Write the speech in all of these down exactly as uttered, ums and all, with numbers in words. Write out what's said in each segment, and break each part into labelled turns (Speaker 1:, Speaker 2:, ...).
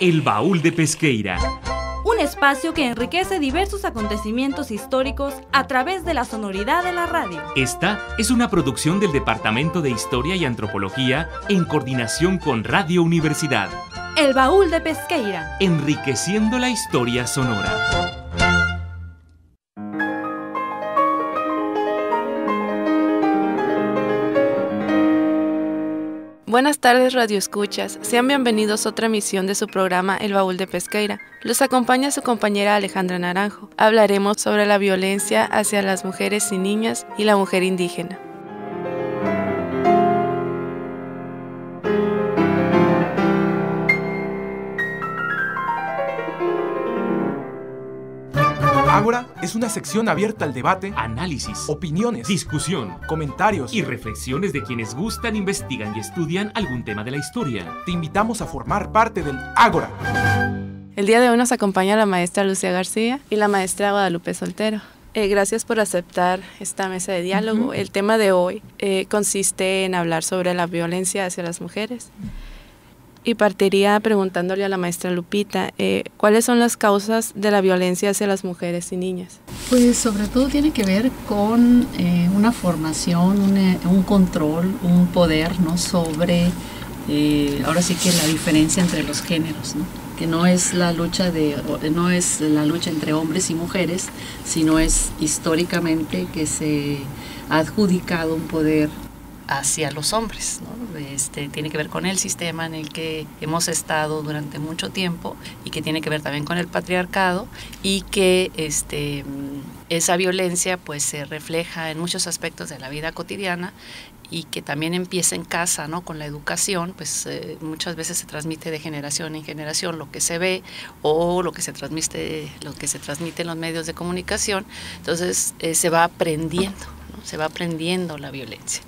Speaker 1: El Baúl de Pesqueira.
Speaker 2: Un espacio que enriquece diversos acontecimientos históricos a través de la sonoridad de la radio.
Speaker 1: Esta es una producción del Departamento de Historia y Antropología en coordinación con Radio Universidad.
Speaker 2: El Baúl de Pesqueira.
Speaker 1: Enriqueciendo la historia sonora.
Speaker 3: Buenas tardes, radioescuchas. Sean bienvenidos a otra emisión de su programa El Baúl de Pesqueira. Los acompaña su compañera Alejandra Naranjo. Hablaremos sobre la violencia hacia las mujeres y niñas y la mujer indígena.
Speaker 4: Ágora es una sección abierta al debate,
Speaker 1: análisis,
Speaker 4: opiniones,
Speaker 1: discusión,
Speaker 4: comentarios
Speaker 1: y reflexiones de quienes gustan, investigan y estudian algún tema de la historia.
Speaker 4: Te invitamos a formar parte del Ágora.
Speaker 3: El día de hoy nos acompaña la maestra Lucía García y la maestra Guadalupe Soltero. Eh, gracias por aceptar esta mesa de diálogo. Uh-huh. El tema de hoy eh, consiste en hablar sobre la violencia hacia las mujeres. Y partiría preguntándole a la maestra Lupita, eh, ¿cuáles son las causas de la violencia hacia las mujeres y niñas?
Speaker 5: Pues sobre todo tiene que ver con eh, una formación, un, un control, un poder, ¿no? sobre, eh, ahora sí que la diferencia entre los géneros, ¿no? Que no es la lucha de, no es la lucha entre hombres y mujeres, sino es históricamente que se ha adjudicado un poder hacia los hombres, ¿no? Este, tiene que ver con el sistema en el que hemos estado durante mucho tiempo y que tiene que ver también con el patriarcado y que este, esa violencia pues se refleja en muchos aspectos de la vida cotidiana y que también empieza en casa, ¿no? Con la educación, pues eh, muchas veces se transmite de generación en generación lo que se ve o lo que se transmite, lo que se transmite en los medios de comunicación, entonces eh, se va aprendiendo, ¿no? Se va aprendiendo la violencia.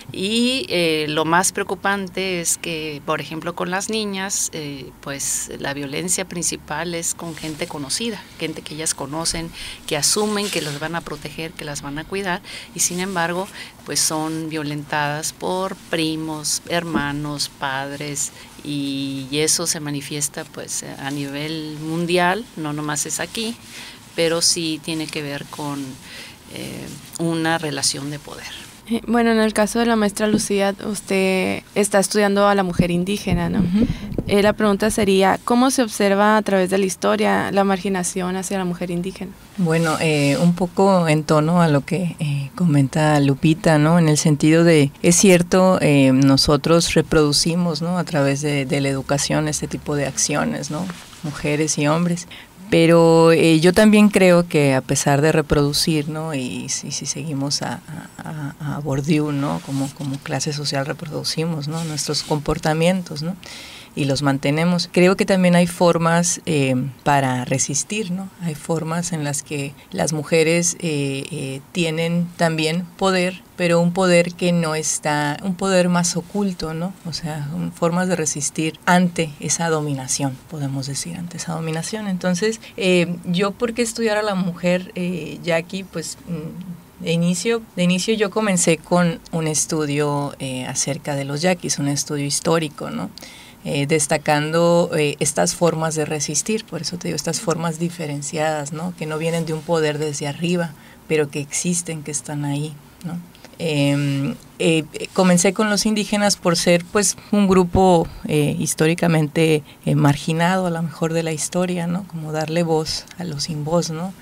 Speaker 5: Y eh, lo más preocupante es que, por ejemplo, con las niñas, eh, pues la violencia principal es con gente conocida, gente que ellas conocen, que asumen que las van a proteger, que las van a cuidar, y sin embargo, pues son violentadas por primos, hermanos, padres, y, y eso se manifiesta pues a nivel mundial, no nomás es aquí, pero sí tiene que ver con eh, una relación de poder.
Speaker 3: Bueno, en el caso de la maestra Lucía, usted está estudiando a la mujer indígena, ¿no? Uh-huh. Eh, la pregunta sería, ¿cómo se observa a través de la historia la marginación hacia la mujer indígena?
Speaker 6: Bueno, eh, un poco en tono a lo que eh, comenta Lupita, ¿no? En el sentido de, es cierto, eh, nosotros reproducimos, ¿no? A través de, de la educación este tipo de acciones, ¿no? Mujeres y hombres. Pero eh, yo también creo que a pesar de reproducir, ¿no? Y si, si seguimos a, a, a Bourdieu, ¿no? Como, como clase social reproducimos, ¿no? Nuestros comportamientos, ¿no? Y los mantenemos. Creo que también hay formas eh, para resistir, ¿no? Hay formas en las que las mujeres eh, eh, tienen también poder, pero un poder que no está, un poder más oculto, ¿no? O sea, un, formas de resistir ante esa dominación, podemos decir, ante esa dominación. Entonces, eh, yo, ¿por qué estudiar a la mujer, eh, Jackie? Pues de inicio, de inicio yo comencé con un estudio eh, acerca de los yaquis, un estudio histórico, ¿no? Eh, destacando eh, estas formas de resistir, por eso te digo, estas formas diferenciadas, ¿no? Que no vienen de un poder desde arriba, pero que existen, que están ahí, ¿no? Eh, eh, comencé con los indígenas por ser pues un grupo eh, históricamente eh, marginado a lo mejor de la historia, ¿no? Como darle voz a los sin voz, ¿no?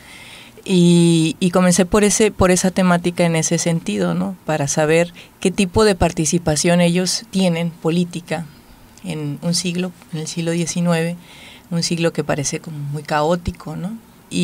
Speaker 6: Y, y comencé por ese por esa temática en ese sentido, ¿no? Para saber qué tipo de participación ellos tienen política en un siglo, en el siglo diecinueve, un siglo que parece como muy caótico, ¿no?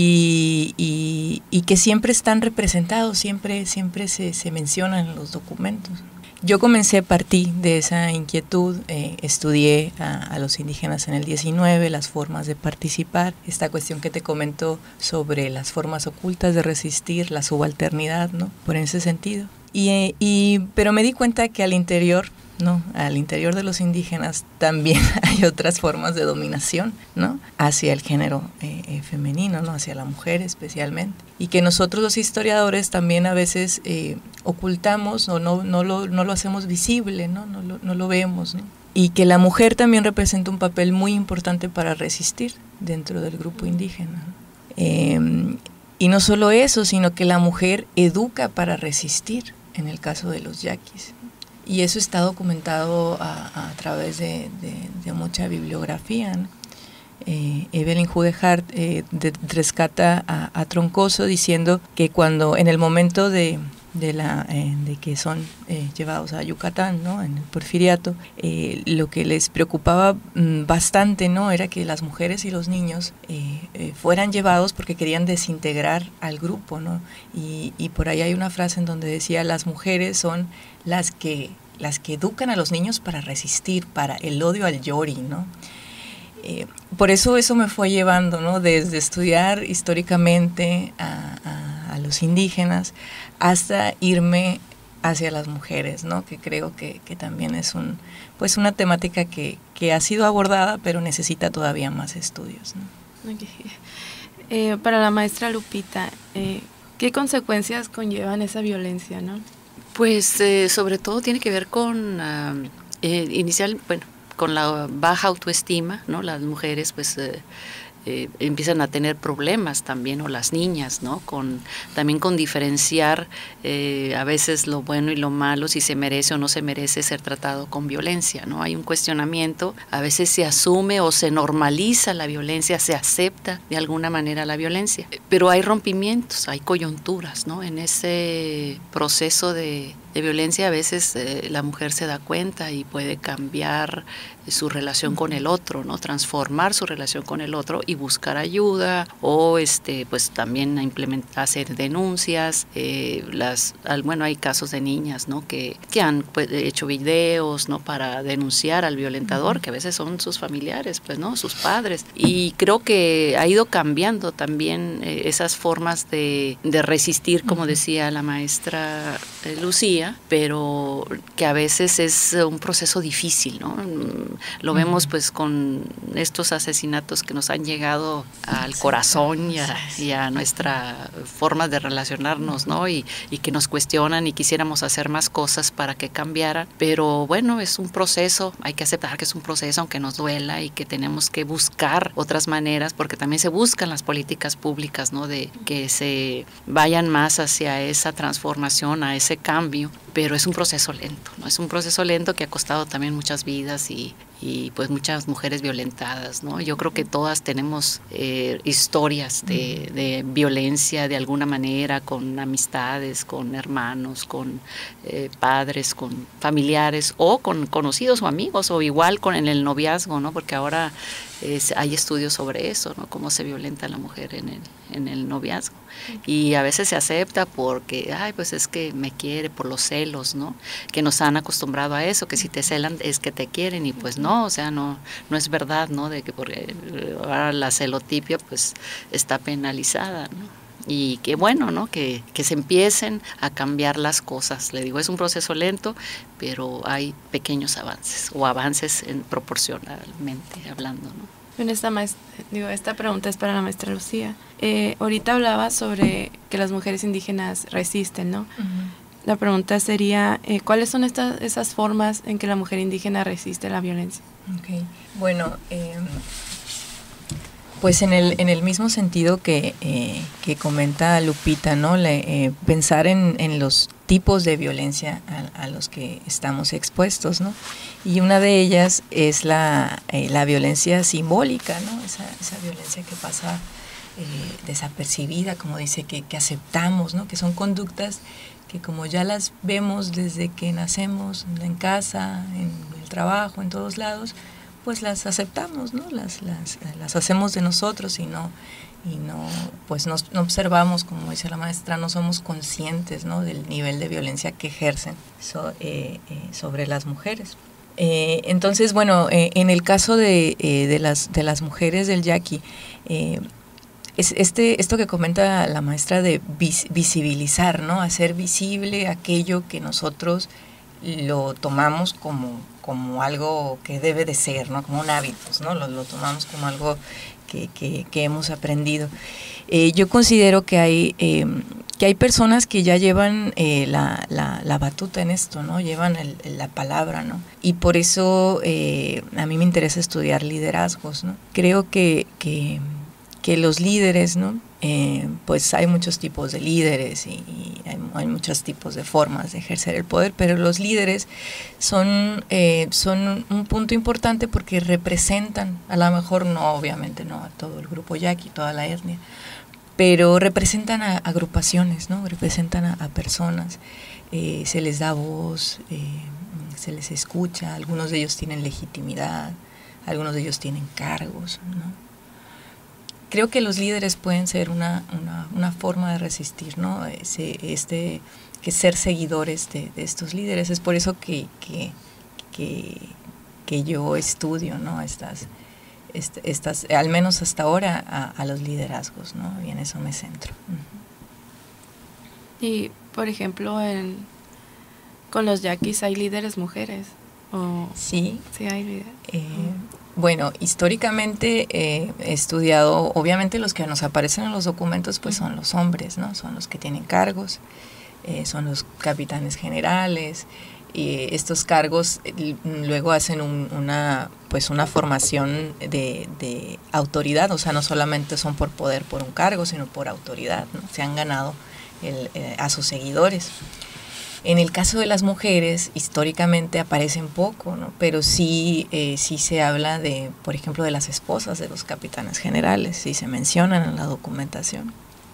Speaker 6: Y, y, y que siempre están representados, siempre, siempre se, se mencionan en los documentos. Yo comencé a partir de esa inquietud, eh, estudié a, a los indígenas en el diecinueve, las formas de participar, esta cuestión que te comento sobre las formas ocultas de resistir, la subalternidad, ¿no? Por ese sentido. Y, y, pero me di cuenta que al interior, ¿no? Al interior de los indígenas también hay otras formas de dominación, ¿no? Hacia el género eh, eh, femenino, ¿no? Hacia la mujer especialmente. Y que nosotros los historiadores también a veces eh, ocultamos o no, no, lo, no lo hacemos visible, ¿no? No lo, no lo vemos, ¿no? y que la mujer también representa un papel muy importante para resistir dentro del grupo indígena. Eh, y no solo eso, sino que la mujer educa para resistir, en el caso de los yaquis. Y eso está documentado a, a través de, de, de mucha bibliografía, ¿no? Eh, Evelyn Hudehart eh, de, rescata a, a Troncoso diciendo que cuando en el momento de, de, la, eh, de que son eh, llevados a Yucatán, ¿no? En el Porfiriato, eh, lo que les preocupaba mm, bastante, ¿no? Era que las mujeres y los niños eh, eh, fueran llevados porque querían desintegrar al grupo, ¿no? Y, y por ahí hay una frase en donde decía: las mujeres son las que, las que educan a los niños para resistir, para el odio al yori, ¿no? Eh, por eso eso me fue llevando, ¿no? Desde estudiar históricamente a, a, a los indígenas hasta irme hacia las mujeres, ¿no? Que creo que, que también es un, pues una temática que, que ha sido abordada, pero necesita todavía más estudios, ¿no?
Speaker 3: Okay. Eh, para la maestra Lupita, eh, ¿qué consecuencias conllevan esa violencia, no?
Speaker 7: Pues eh, sobre todo tiene que ver con uh, eh, inicial, bueno, con la baja autoestima, ¿no? Las mujeres pues eh, eh, empiezan a tener problemas también, o las niñas, ¿no? Con, también con diferenciar eh, a veces lo bueno y lo malo, si se merece o no se merece ser tratado con violencia, ¿no? Hay un cuestionamiento, a veces se asume o se normaliza la violencia, se acepta de alguna manera la violencia, pero hay rompimientos, hay coyunturas, ¿no? En ese proceso de de violencia a veces eh, la mujer se da cuenta y puede cambiar eh, su relación con el otro, ¿no? Transformar su relación con el otro y buscar ayuda, o este pues también implementar, hacer denuncias. Eh, las bueno, hay casos de niñas, ¿no? que, que han pues, hecho videos, ¿no? Para denunciar al violentador, que a veces son sus familiares, pues, ¿no? Sus padres. Y creo que ha ido cambiando también eh, esas formas de, de resistir, como decía la maestra eh, Lucía, pero que a veces es un proceso difícil, ¿no? Lo vemos pues con estos asesinatos que nos han llegado al corazón y a, y a nuestra forma de relacionarnos, ¿no? Y, y que nos cuestionan y quisiéramos hacer más cosas para que cambiaran, pero bueno, es un proceso, hay que aceptar que es un proceso aunque nos duela, y que tenemos que buscar otras maneras, porque también se buscan las políticas públicas, ¿no? De que se vayan más hacia esa transformación, a ese cambio, pero es un proceso lento, ¿no? Es un proceso lento que ha costado también muchas vidas y, y pues muchas mujeres violentadas, ¿no? Yo creo que todas tenemos eh, historias de, de violencia de alguna manera, con amistades, con hermanos, con eh, padres, con familiares, o con conocidos o amigos, o igual con en el noviazgo, ¿no? Porque ahora es, hay estudios sobre eso, ¿no? Cómo se violenta a la mujer en el, en el noviazgo. Y a veces se acepta porque, ay, pues es que me quiere, por los celos, ¿no? Que nos han acostumbrado a eso, que si te celan es que te quieren, y pues no, o sea, no, no es verdad, ¿no? De que porque ahora la celotipia pues está penalizada, ¿no? Y que bueno, ¿no? Que, que se empiecen a cambiar las cosas. Le digo, es un proceso lento, pero hay pequeños avances, o avances en proporcionalmente hablando, ¿no?
Speaker 3: Bueno, esta, maestra, digo, esta pregunta es para la maestra Lucía. Eh, ahorita hablaba sobre que las mujeres indígenas resisten, ¿no? Uh-huh. La pregunta sería, eh, ¿cuáles son estas, esas formas en que la mujer indígena resiste la violencia?
Speaker 6: Okay. Bueno, eh, pues en el en el mismo sentido que, eh, que comenta Lupita, ¿no? Le, eh, pensar en, en los tipos de violencia a, a los que estamos expuestos, ¿no? Y una de ellas es la, eh, la violencia simbólica, ¿no? Esa, esa violencia que pasa eh, desapercibida, como dice, que, que aceptamos, ¿no? Que son conductas que como ya las vemos desde que nacemos, en casa, en el trabajo, en todos lados, pues las aceptamos, ¿no? Las, las, las hacemos de nosotros y no, y no, pues no, no observamos, como dice la maestra, no somos conscientes, ¿no? Del nivel de violencia que ejercen so, eh, eh, sobre las mujeres. Eh, entonces, bueno, eh, en el caso de, eh, de, las, de las mujeres del yaqui, eh, es este, esto que comenta la maestra de vis, visibilizar, ¿no? Hacer visible aquello que nosotros lo tomamos como, como algo que debe de ser, ¿no? Como un hábito, ¿no? Lo, lo tomamos como algo que, que, que hemos aprendido. Eh, yo considero que hay, eh, que hay personas que ya llevan eh, la, la, la batuta en esto, ¿no? Llevan el, el, la palabra, ¿no? Y por eso eh, a mí me interesa estudiar liderazgos, ¿no? Creo que, que, que los líderes, ¿no? Eh, pues hay muchos tipos de líderes y, y hay, hay muchos tipos de formas de ejercer el poder, pero los líderes son, eh, son un punto importante porque representan, a lo mejor no, obviamente no a todo el grupo yaqui, toda la etnia, pero representan a agrupaciones, ¿no? Representan a, a personas, eh, se les da voz, eh, se les escucha, algunos de ellos tienen legitimidad, algunos de ellos tienen cargos, ¿no? Creo que los líderes pueden ser una, una, una forma de resistir, ¿no? Ese, este, que ser seguidores de, de estos líderes. Es por eso que, que, que, que yo estudio, ¿no? Estas, est, estas, al menos hasta ahora, a, a los liderazgos, ¿no? Y en eso me centro. Uh-huh.
Speaker 3: Y, por ejemplo, en, con los yaquis hay líderes mujeres. ¿O
Speaker 6: sí.
Speaker 3: Sí, hay líderes.
Speaker 6: Eh, Bueno, históricamente eh, he estudiado, obviamente los que nos aparecen en los documentos pues son los hombres, ¿no? Son los que tienen cargos, eh, son los capitanes generales, y estos cargos eh, luego hacen un, una, pues una formación de, de autoridad, o sea, no solamente son por poder, por un cargo, sino por autoridad, ¿no? Se han ganado el, eh, a sus seguidores. En el caso de las mujeres, históricamente aparecen poco, ¿no? Pero sí, eh, sí se habla de, por ejemplo, de las esposas de los capitanes generales, sí se mencionan en la documentación.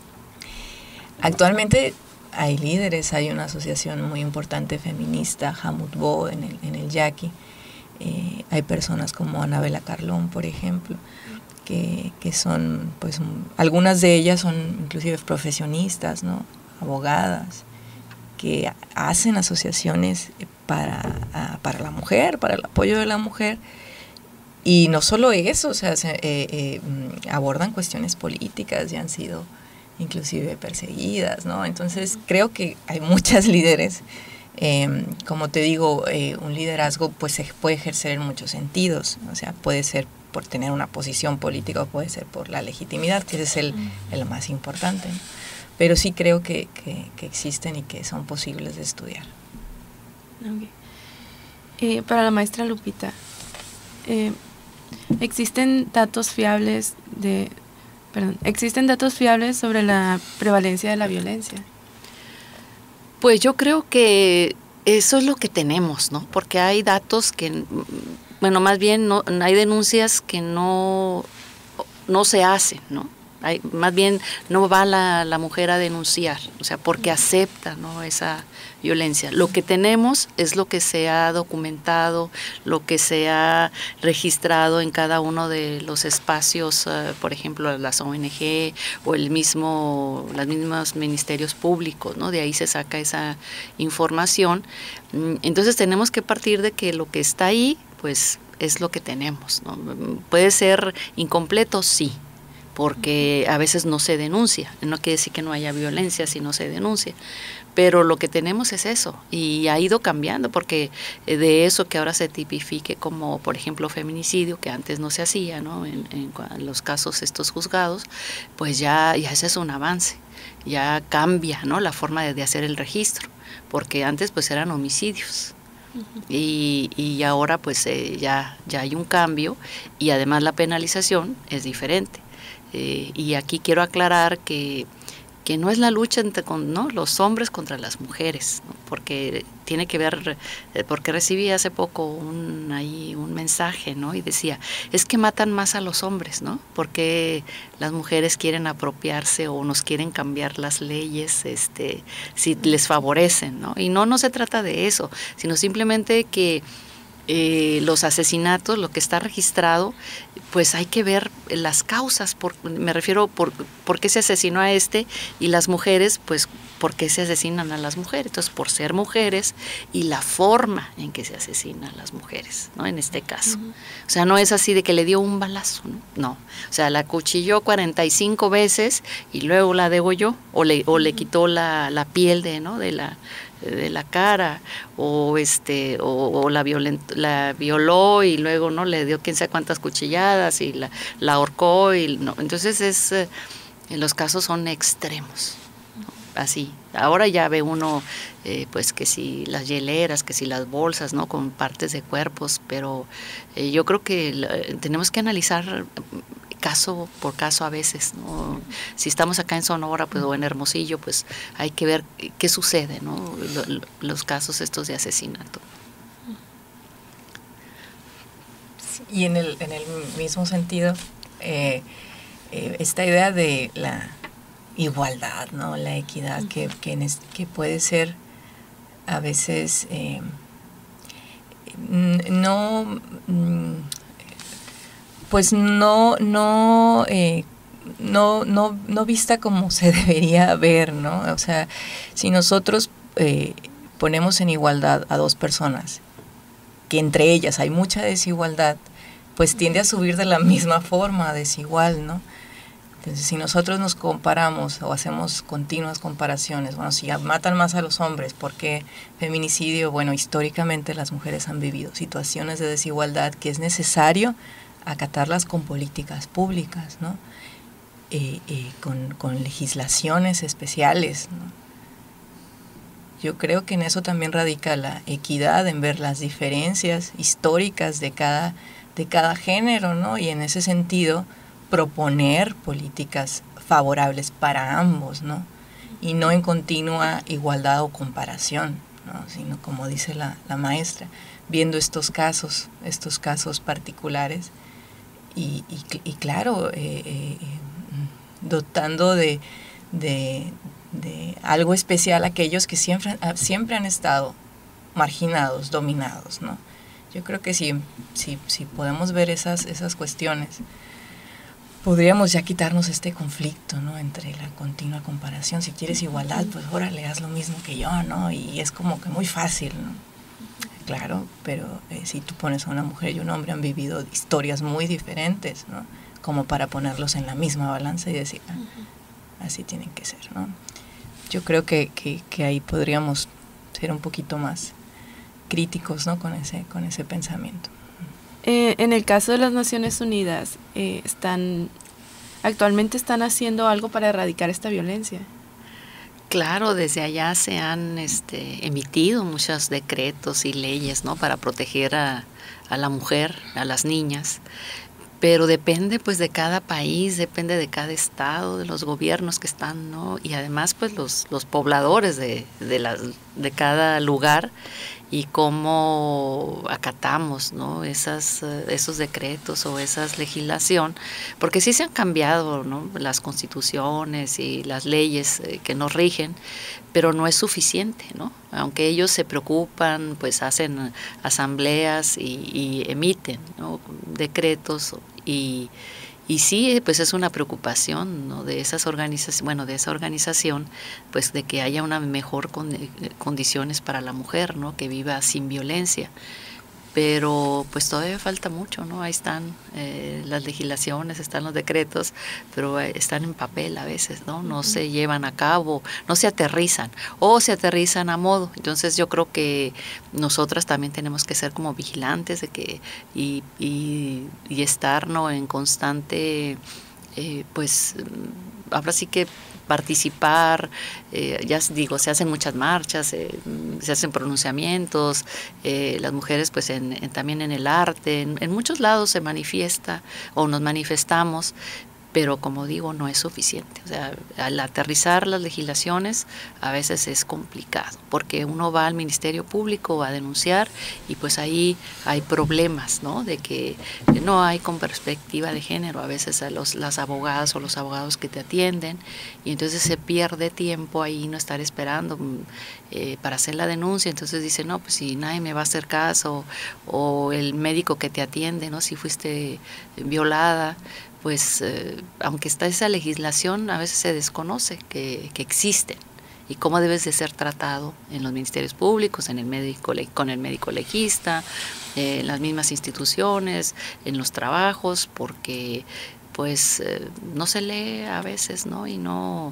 Speaker 6: Actualmente hay líderes, hay una asociación muy importante feminista, Hamutbo, en el, en el yaqui. Eh, hay personas como Anabela Carlón, por ejemplo, que, que son, pues, un, algunas de ellas son inclusive profesionistas, ¿no? Abogadas, que hacen asociaciones para, para la mujer, para el apoyo de la mujer, y no solo eso, o sea, se, eh, eh, abordan cuestiones políticas y han sido inclusive perseguidas, ¿no? Entonces creo que hay muchas líderes, eh, como te digo, eh, un liderazgo pues se puede ejercer en muchos sentidos, o sea, puede ser por tener una posición política o puede ser por la legitimidad, que ese es el, el más importante, ¿no? Pero sí creo que, que, que existen y que son posibles de estudiar.
Speaker 3: Okay. Eh, para la maestra Lupita, eh, ¿existen datos fiables de, perdón, existen datos fiables sobre la prevalencia de la violencia?
Speaker 7: Pues yo creo que eso es lo que tenemos, ¿no? Porque hay datos que, bueno, más bien no, hay denuncias que no, no se hacen, ¿no? Hay, más bien no va la, la mujer a denunciar, o sea, porque acepta, ¿no? Esa violencia. Lo que tenemos es lo que se ha documentado, lo que se ha registrado en cada uno de los espacios, uh, por ejemplo, las O N G o el mismo, los mismos ministerios públicos, ¿no? De ahí se saca esa información. Entonces tenemos que partir de que lo que está ahí, pues es lo que tenemos, ¿no? Puede ser incompleto, sí, porque a veces no se denuncia, no quiere decir que no haya violencia si no se denuncia, pero lo que tenemos es eso, y ha ido cambiando, porque de eso que ahora se tipifique como, por ejemplo, feminicidio, que antes no se hacía, ¿no? En, en, en los casos estos juzgados, pues ya, ya ese es un avance, ya cambia, ¿no? La forma de, de hacer el registro, porque antes pues eran homicidios. Uh-huh. Y, y ahora pues eh, ya, ya hay un cambio, y además la penalización es diferente. Eh, y aquí quiero aclarar que, que no es la lucha entre con, ¿no? los hombres contra las mujeres, ¿no? Porque tiene que ver, eh, porque recibí hace poco un, ahí un mensaje, ¿no? Y decía, es que matan más a los hombres, ¿no? Porque las mujeres quieren apropiarse o nos quieren cambiar las leyes, este, si les favorecen, ¿no? Y no, no se trata de eso, sino simplemente que Eh, los asesinatos, lo que está registrado, pues hay que ver las causas, por, me refiero por, por qué se asesinó a este, y las mujeres, pues por qué se asesinan a las mujeres. Entonces, por ser mujeres y la forma en que se asesinan a las mujeres, ¿no? En este caso. Uh-huh. O sea, no es así de que le dio un balazo, ¿no? No. O sea, la acuchilló cuarenta y cinco veces y luego la degolló, o le, o le quitó la, la piel de, ¿no? de la de la cara, o este o, o la violent, la violó y luego no le dio quién sabe cuántas cuchilladas y la, la ahorcó y no. Entonces es eh, los casos son extremos, ¿no? así. Ahora ya ve uno, eh, pues que si las hieleras, que si las bolsas, ¿no? Con partes de cuerpos, pero eh, yo creo que eh, tenemos que analizar caso por caso a veces, ¿no? Si estamos acá en Sonora, pues, o en Hermosillo, pues hay que ver qué sucede, ¿no? Los casos estos de asesinato.
Speaker 6: Y en el, en el mismo sentido, eh, eh, esta idea de la igualdad, ¿no? La equidad, que, que, en es, que puede ser a veces eh, no, pues no, no, eh, no, no, no vista como se debería ver, ¿no? O sea, si nosotros eh, ponemos en igualdad a dos personas, que entre ellas hay mucha desigualdad, pues tiende a subir de la misma forma, desigual, ¿no? Entonces, si nosotros nos comparamos o hacemos continuas comparaciones, bueno, si matan más a los hombres, ¿por qué feminicidio? Bueno, históricamente las mujeres han vivido situaciones de desigualdad que es necesario acatarlas con políticas públicas, ¿no? Eh, eh, con, con legislaciones especiales, ¿no? Yo creo que en eso también radica la equidad, en ver las diferencias históricas de cada, de cada género, ¿no? Y en ese sentido proponer políticas favorables para ambos, ¿no? Y no en continua igualdad o comparación, ¿no? Sino como dice la, la maestra, viendo estos casos, estos casos particulares y, y, y claro, eh, eh, dotando de, de, de algo especial a aquellos que siempre, siempre han estado marginados, dominados, ¿no? Yo creo que si, si, si podemos ver esas, esas cuestiones, podríamos ya quitarnos este conflicto, ¿no? Entre la continua comparación. Si quieres igualdad, pues órale, haz lo mismo que yo, ¿no? Y es como que muy fácil, ¿no? Claro, pero eh, si tú pones a una mujer y un hombre han vivido historias muy diferentes, ¿no? Como para ponerlos en la misma balanza y decir, ah, así tienen que ser, ¿no? Yo creo que, que, que ahí podríamos ser un poquito más críticos, ¿no? Con ese, con ese pensamiento.
Speaker 3: Eh, en el caso de las Naciones Unidas, eh, están actualmente están haciendo algo para erradicar esta violencia.
Speaker 7: Claro, desde allá se han este, emitido muchos decretos y leyes, ¿no? Para proteger a, a la mujer, a las niñas, pero depende pues de cada país, depende de cada estado, de los gobiernos que están, ¿no? Y además pues los, los pobladores de, de, las, de cada lugar y cómo acatamos, ¿no? Esas, esos decretos o esa legislación, porque sí se han cambiado, ¿no? Las constituciones y las leyes que nos rigen, pero no es suficiente, ¿no? Aunque ellos se preocupan, pues hacen asambleas y, y emiten, ¿no? Decretos y Y sí, pues es una preocupación, ¿no? de esas organizaciones, bueno, de esa organización, pues de que haya una mejor con, condiciones para la mujer, ¿no? Que viva sin violencia. Pero pues todavía falta mucho, ¿no? Ahí están eh, las legislaciones, están los decretos, pero eh, están en papel a veces, ¿no? No uh-huh. se llevan a cabo, no se aterrizan, o se aterrizan a modo. Entonces yo creo que nosotras también tenemos que ser como vigilantes de que y, y, y estar, ¿no? en constante, eh, pues ahora sí que participar, eh, ya digo, se hacen muchas marchas, eh, se hacen pronunciamientos, eh, las mujeres pues en, en, también en el arte, en, en muchos lados se manifiesta o nos manifestamos, pero como digo, no es suficiente. O sea, al aterrizar las legislaciones a veces es complicado, porque uno va al Ministerio Público a denunciar y pues ahí hay problemas, ¿no? De que no hay con perspectiva de género, a veces a los, las abogadas o los abogados que te atienden, y entonces se pierde tiempo ahí no estar esperando eh, para hacer la denuncia. Entonces dice, no, pues si nadie me va a hacer caso, o el médico que te atiende, ¿no? Si fuiste violada, pues eh, aunque está esa legislación, a veces se desconoce que, que existen y cómo debes de ser tratado en los ministerios públicos, en el médico, con el médico legista, eh, en las mismas instituciones, en los trabajos, porque pues eh, no se lee a veces, ¿no? Y no,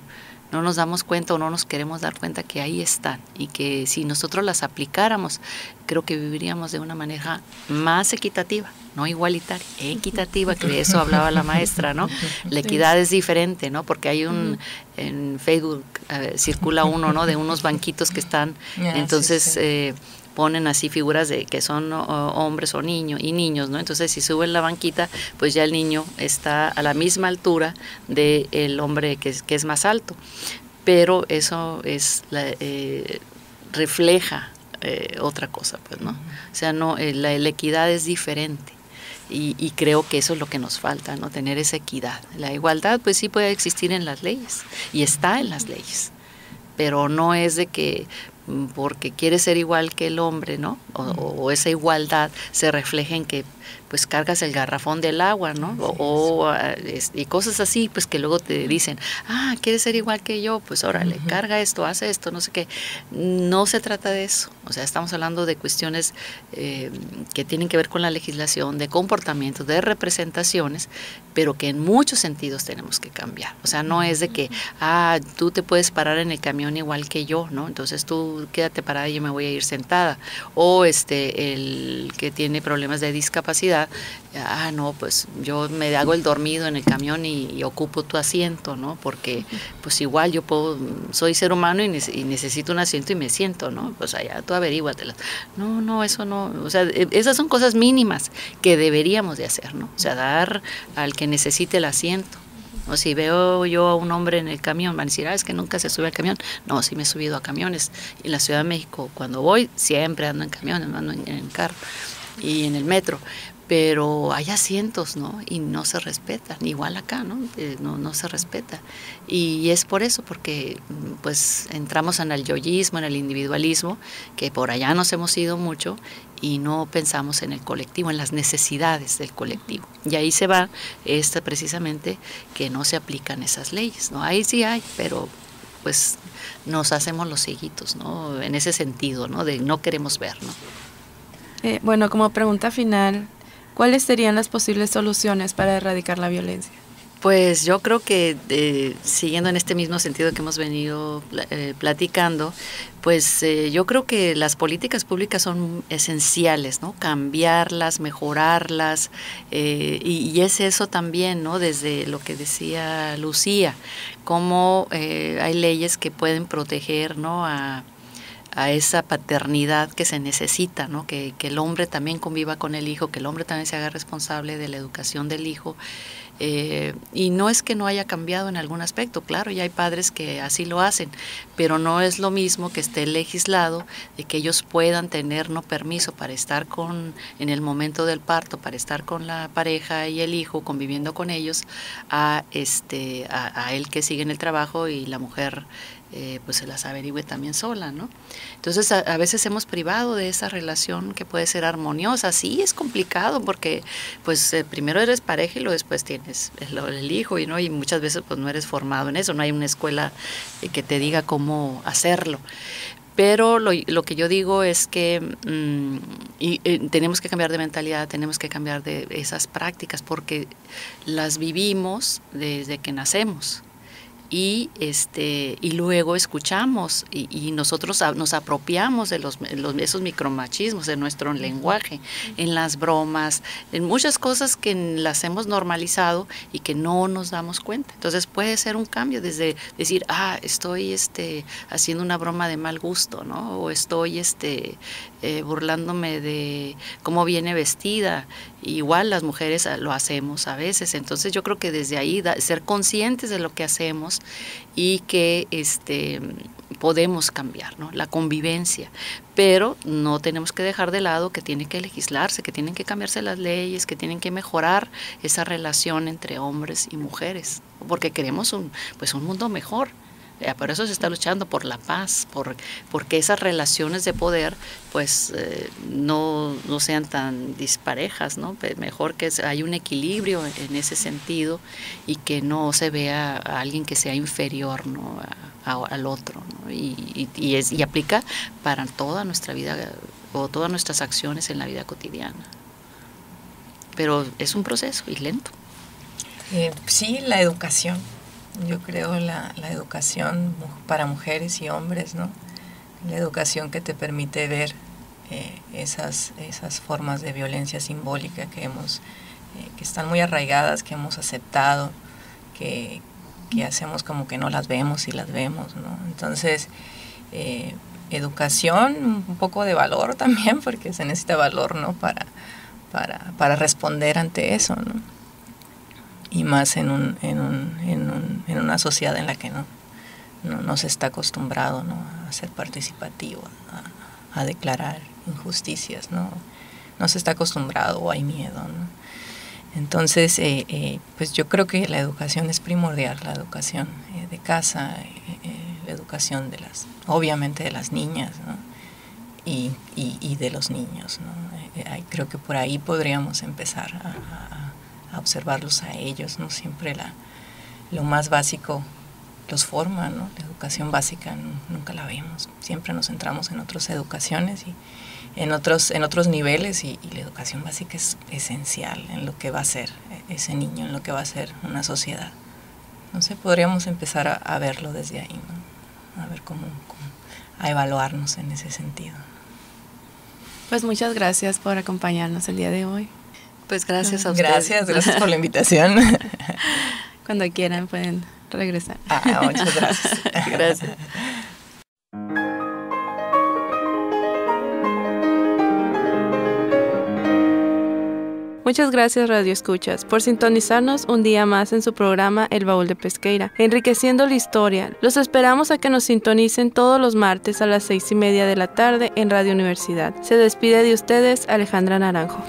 Speaker 7: no nos damos cuenta o no nos queremos dar cuenta que ahí están y que si nosotros las aplicáramos, creo que viviríamos de una manera más equitativa, no igualitaria, equitativa, que de eso hablaba la maestra, ¿no? La equidad es diferente, ¿no? Porque hay un, en Facebook eh, circula uno, ¿no? De unos banquitos que están, entonces... Sí, sí. Eh, ponen así figuras de que son o, hombres o niños y niños, ¿no? Entonces si suben la banquita, pues ya el niño está a la misma altura del hombre que es, que es más alto, pero eso es la, eh, refleja eh, otra cosa, pues, ¿no? O sea, no, eh, la, la equidad es diferente. Y, y creo que eso es lo que nos falta, ¿no? Tener esa equidad. La igualdad, pues sí puede existir en las leyes y está en las leyes, pero no es de que porque quiere ser igual que el hombre, ¿no? O, o esa igualdad se refleja en que pues cargas el garrafón del agua, ¿no? O, o y cosas así, pues que luego te dicen, ah, ¿quieres ser igual que yo? Pues órale, uh-huh. carga esto, hace esto, no sé qué. No se trata de eso. O sea, estamos hablando de cuestiones eh, que tienen que ver con la legislación, de comportamiento, de representaciones, pero que en muchos sentidos tenemos que cambiar. O sea, no es de que, ah, tú te puedes parar en el camión igual que yo, ¿no? Entonces tú quédate parada y yo me voy a ir sentada. O este, el que tiene problemas de discapacidad, ah, no, pues yo me hago el dormido en el camión y, y ocupo tu asiento, ¿no? Porque pues igual yo puedo, soy ser humano y, ne y necesito un asiento y me siento, ¿no? Pues allá tú averíguatela. No, no, eso no, o sea, esas son cosas mínimas que deberíamos de hacer, ¿no? O sea, dar al que necesite el asiento. O si veo yo a un hombre en el camión, van a decir, ah, es que nunca se sube al camión. No, sí me he subido a camiones. En la Ciudad de México, cuando voy, siempre ando en camión, ando en, en el carro y en el metro. Pero hay asientos, ¿no? Y no se respetan, igual acá, ¿no? Eh, no, no se respeta. Y es por eso, porque pues entramos en el yoísmo, en el individualismo, que por allá nos hemos ido mucho y no pensamos en el colectivo, en las necesidades del colectivo. Y ahí se va esta precisamente que no se aplican esas leyes, ¿no? Ahí sí hay, pero pues nos hacemos los cieguitos, ¿no? En ese sentido, ¿no? De no queremos ver, ¿no?
Speaker 3: Eh, bueno, como pregunta final, ¿cuáles serían las posibles soluciones para erradicar la violencia?
Speaker 7: Pues yo creo que eh, siguiendo en este mismo sentido que hemos venido eh, platicando, pues eh, yo creo que las políticas públicas son esenciales, ¿no? Cambiarlas, mejorarlas, eh, y, y es eso también, ¿no? Desde lo que decía Lucía, cómo eh, hay leyes que pueden proteger, ¿no? a a esa paternidad que se necesita, ¿no? Que, que el hombre también conviva con el hijo, que el hombre también se haga responsable de la educación del hijo. Eh, y no es que no haya cambiado en algún aspecto, claro, ya hay padres que así lo hacen, pero no es lo mismo que esté legislado de que ellos puedan tener no permiso para estar con, en el momento del parto, para estar con la pareja y el hijo, conviviendo con ellos, a, este, a, a él que sigue en el trabajo y la mujer Eh, pues se las averigüe también sola, ¿no? Entonces a, a veces hemos privado de esa relación que puede ser armoniosa. Sí, es complicado porque pues eh, primero eres pareja y luego después tienes el, el hijo y no, y muchas veces pues no eres formado en eso, no hay una escuela eh, que te diga cómo hacerlo. Pero lo, lo que yo digo es que mmm, y, eh, tenemos que cambiar de mentalidad, tenemos que cambiar de esas prácticas porque las vivimos desde que nacemos. Y este y luego escuchamos y, y nosotros a, nos apropiamos de los, los esos micromachismos de nuestro lenguaje, en las bromas, en muchas cosas que las hemos normalizado y que no nos damos cuenta. Entonces puede ser un cambio desde decir, ah, estoy este haciendo una broma de mal gusto, ¿no? O estoy este eh, burlándome de cómo viene vestida. Igual las mujeres lo hacemos a veces. Entonces yo creo que desde ahí da, ser conscientes de lo que hacemos y que este podemos cambiar, ¿no? La convivencia, pero no tenemos que dejar de lado que tiene que legislarse, que tienen que cambiarse las leyes, que tienen que mejorar esa relación entre hombres y mujeres, porque queremos un pues un mundo mejor. Por eso se está luchando por la paz, por porque esas relaciones de poder pues eh, no, no sean tan disparejas, ¿no? Mejor que haya un equilibrio en ese sentido y que no se vea a alguien que sea inferior, ¿no? a, a, al otro, ¿no? y, y, y, es, y aplica para toda nuestra vida o todas nuestras acciones en la vida cotidiana. Pero es un proceso y lento.
Speaker 6: Eh, sí, la educación. yo creo, la, la educación para mujeres y hombres, ¿no? La educación que te permite ver eh, esas, esas formas de violencia simbólica que hemos, eh, que están muy arraigadas, que hemos aceptado, que, que hacemos como que no las vemos y las vemos, ¿no? Entonces, eh, educación, un poco de valor también, porque se necesita valor, ¿no? Para, para, para responder ante eso, ¿no? Y más en, un, en, un, en, un, en una sociedad en la que no, no, no se está acostumbrado, ¿no? A ser participativo, a, a declarar injusticias, ¿no? No se está acostumbrado o hay miedo, ¿no? Entonces, eh, eh, pues yo creo que la educación es primordial, la educación eh, de casa, eh, eh, la educación de las, obviamente de las niñas, ¿no? y, y, y de los niños, ¿no? Eh, creo que por ahí podríamos empezar a, a, a observarlos a ellos, ¿no? Siempre la, lo más básico los forma, ¿no? La educación básica no, nunca la vemos, siempre nos centramos en otras educaciones y en otros, en otros niveles y, y la educación básica es esencial en lo que va a ser ese niño, en lo que va a ser una sociedad. No sé, podríamos empezar a, a verlo desde ahí, ¿no? A ver cómo, cómo, a evaluarnos en ese sentido.
Speaker 3: Pues muchas gracias por acompañarnos el día de hoy.
Speaker 7: Pues gracias a ustedes.
Speaker 6: Gracias, gracias por la invitación.
Speaker 3: Cuando quieran pueden regresar.
Speaker 6: Ah, muchas gracias.
Speaker 7: Gracias.
Speaker 3: Muchas gracias, Radio Escuchas, por sintonizarnos un día más en su programa El Baúl de Pesqueira, enriqueciendo la historia. Los esperamos a que nos sintonicen todos los martes a las seis y media de la tarde en Radio Universidad. Se despide de ustedes Alejandra Naranjo.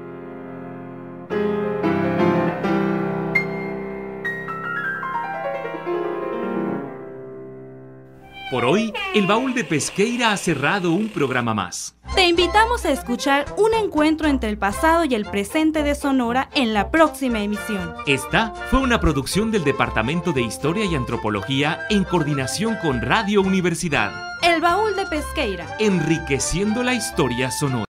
Speaker 1: Por hoy, el Baúl de Pesqueira ha cerrado un programa más.
Speaker 2: Te invitamos a escuchar un encuentro entre el pasado y el presente de Sonora en la próxima emisión.
Speaker 1: Esta fue una producción del Departamento de Historia y Antropología en coordinación con Radio Universidad.
Speaker 2: El Baúl de Pesqueira.
Speaker 1: Enriqueciendo la historia sonora.